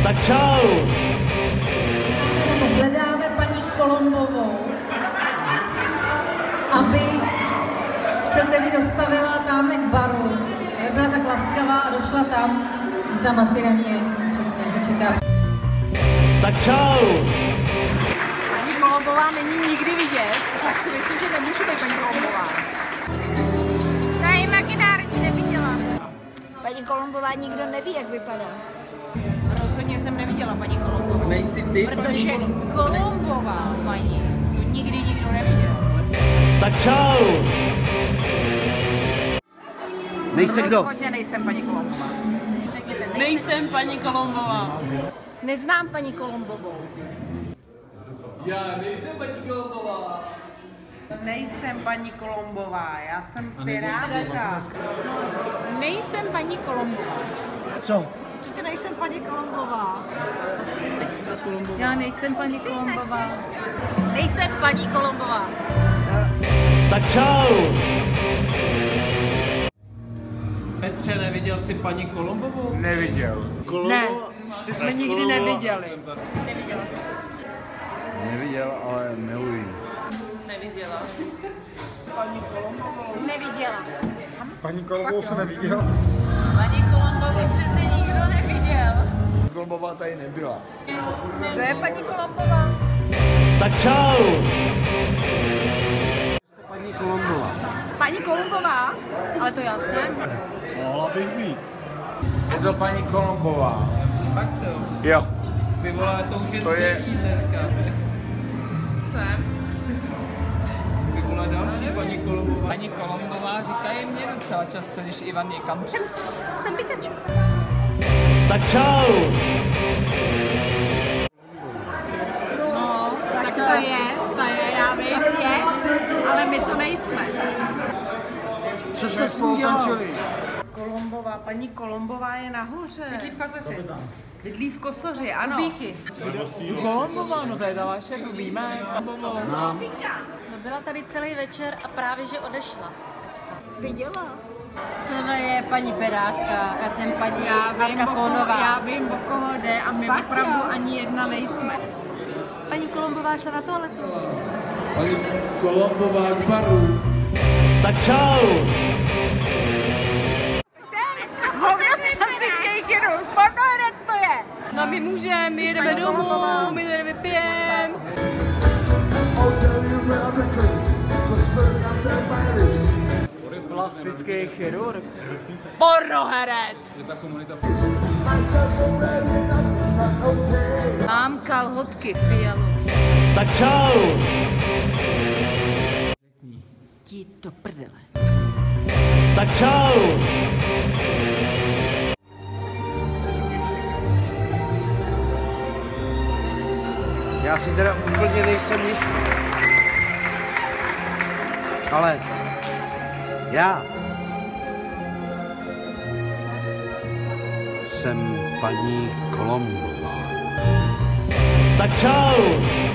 Tak čau! Hledáme paní Kolombovou, aby se tedy dostavila tamhle k baru, aby byla tak laskavá a došla tam, že tam asi na ní někdo čeká. Tak čau! Paní Kolombová není nikdy vidět, tak si myslím, že nemůžu být paní Kolombová. Já ji imaginární neviděla. Paní Kolombová nikdo neví, jak vypadá. Rozhodně jsem neviděla paní Kolombovou. Nejsi ty, protože Kolombová paní, tu nikdy nikdo neviděl. Tak čau! Nejste kdo? Rozhodně nejsem paní Kolombová. Nejsem paní Kolombová. Neznám paní Kolombovou. Já nejsem paní Kolombová. Nejsem paní Kolombová, já jsem Pirátka. Nejsem paní Kolombová. Co? Určitě nejsem paní Kolombová. Já nejsem paní Kolombová. Nejsem paní Kolombová. Tak čau! Petře, neviděl jsi paní Kolombovou? Neviděl. Ne, ty jsme nikdy neviděli. Neviděl, ale miluji. Neviděla. Neviděla. Paní Kolombovou jsem neviděl. Paní Kolombovou přece nikdo neviděl. Kolombová tady nebyla. Kdo je paní Kolombová? Tak čau! Paní Kolombová. Paní Kolombová? Ale to já jsem. Mohla bych být. Je to paní Kolombová. Fakt to. Jo. Ty vole, to už je To je- třetí dneska. Jsem. Ty vole, další paní Kolombová. Paní Kolombová říkají mě docela často, když Ivan někam přijde. Jsem Pikachu. Tak čau! No, tak to je, já vím, je, ale my to nejsme. Co jste s ní dělali? Kolombová, paní Kolombová je nahoře. Bydlí v Kosoři, ano. Bíchy. Kolombová, no to je ta vaše, to víme. No, byla tady celý večer a právě že odešla. Viděla. Tohle je paní Pirátka, já jsem paní Já Alkafonová. vím, o koho jde a my opravdu ani jedna nejsme. Paní Kolombová šla na toaletu. Paní Kolombová k baru. Tak čau! Plastický chirurg, pornoherec to je. No my můžeme, my jedeme domů, my jdeme vypijem. Plastický chirurg. Pornoherec. Mám kalhotky fialu. Tak čau! Jdi do prdele. Tak čau! Já si teda úplně nejsem jistý. Ale já jsem paní Kolombová. Tak čau!